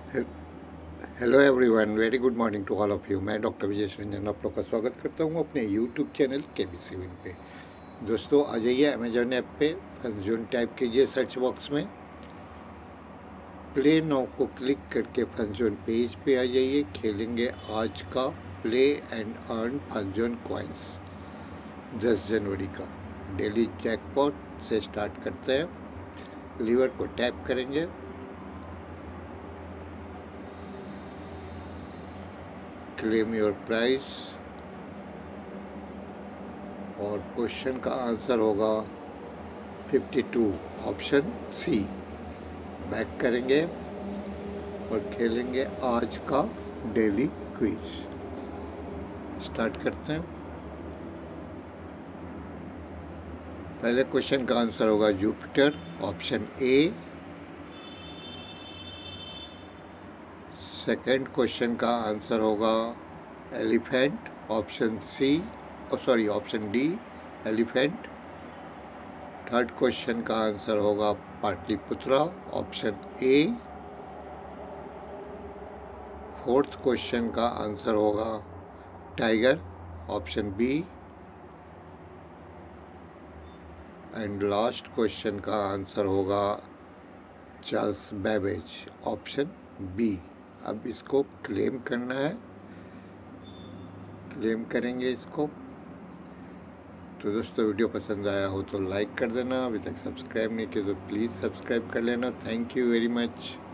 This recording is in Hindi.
Hey- hello everyone, very good morning to all of you. मैं डॉक्टर विजय रंजन आप लोग का स्वागत करता हूँ अपने यूट्यूब चैनल केबीसी विन पे। दोस्तों आ जाइए अमेजॉन ऐप पे, फंक्शन टाइप कीजिए सर्च बॉक्स में, प्ले नाउ को क्लिक करके फंक्शन पेज पे आ जाइए। खेलेंगे आज का play and earn Funzone coins 10 जनवरी का डेली जैकपॉट से स्टार्ट करते हैं। लीवर को टैप करेंगे, क्लेम योर प्राइस और क्वेश्चन का आंसर होगा 52 ऑप्शन सी। बैक करेंगे और खेलेंगे आज का डेली क्विज। स्टार्ट करते हैं। पहले क्वेश्चन का आंसर होगा Jupiter, option A. Second question का आंसर होगा elephant, option C, sorry option D, elephant. Third question का आंसर होगा Pataliputra, option A. Fourth question का आंसर होगा tiger, option B. And last question का आंसर होगा चार्ल्स बेबेज, ऑप्शन बी। अब इसको क्लेम करना है, क्लेम करेंगे इसको। तो दोस्तों वीडियो पसंद आया हो तो लाइक कर देना, अभी तक सब्सक्राइब नहीं किया तो प्लीज़ सब्सक्राइब कर लेना। Thank you very much.